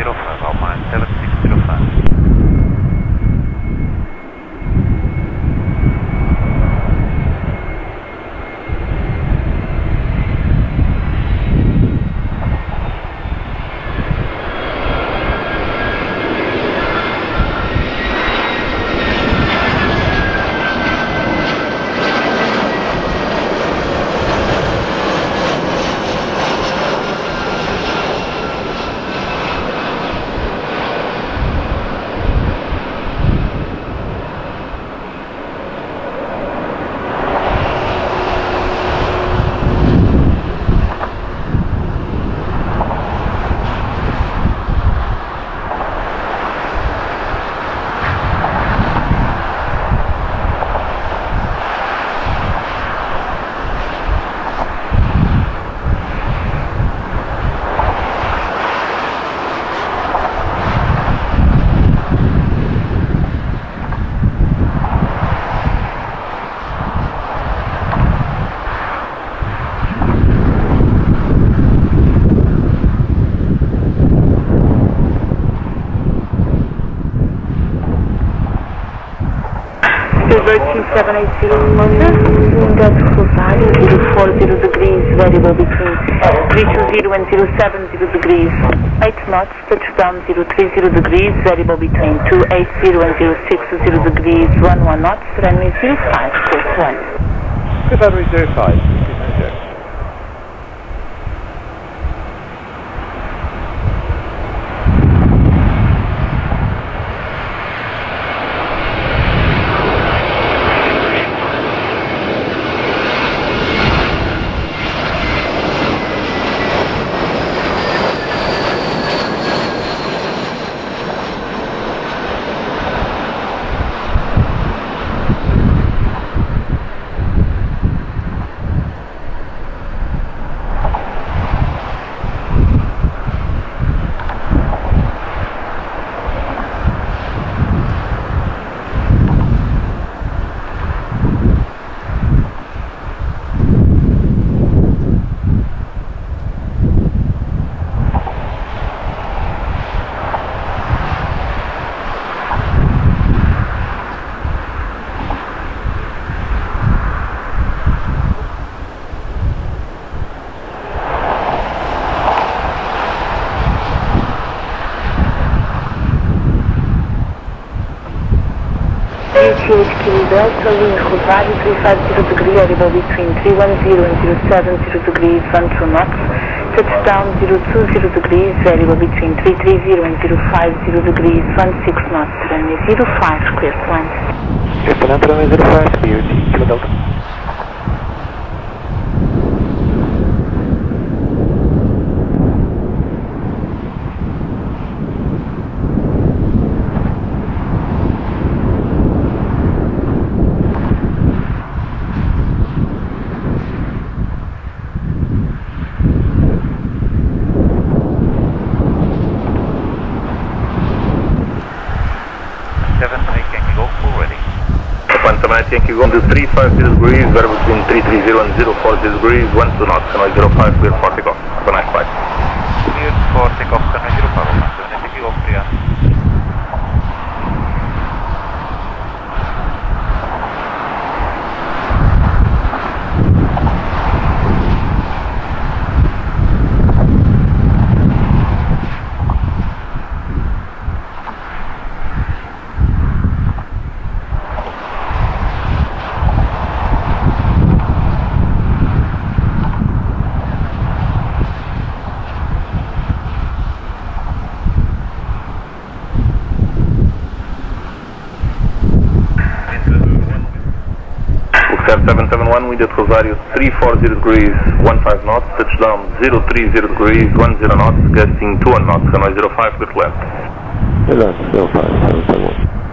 7605, Alpine 7605. Virgin 780 Motor, wind at Rosario, 040 degrees, variable between 320 and 070 degrees, 8 knots, touchdown 030 degrees, variable between 280 and 060 degrees, 11 knots, runway 05, course 1. Good runway 05. TUI Belgium, Rosario 350 degrees, variable between 310 and 070 degrees, 12 knots, touchdown 020 degrees, variable between 330 and 050 degrees, 16 knots, runway 05, clear to land. Clear to land, runway 05, BOT, Kilo Delta. Thank you. Go to 350 degrees, variable between 330 and 040 degrees, 12 knots, runway 05, clear for takeoff. Have a nice flight. Clear for takeoff, runway 05, thank you, Austria. Luxair 771, wind at Rosario 340 degrees, 15 knots, touchdown 030 degrees, 10 knots, gusting 21 knots, runway 05, clear to land. Good luck, 05, 771.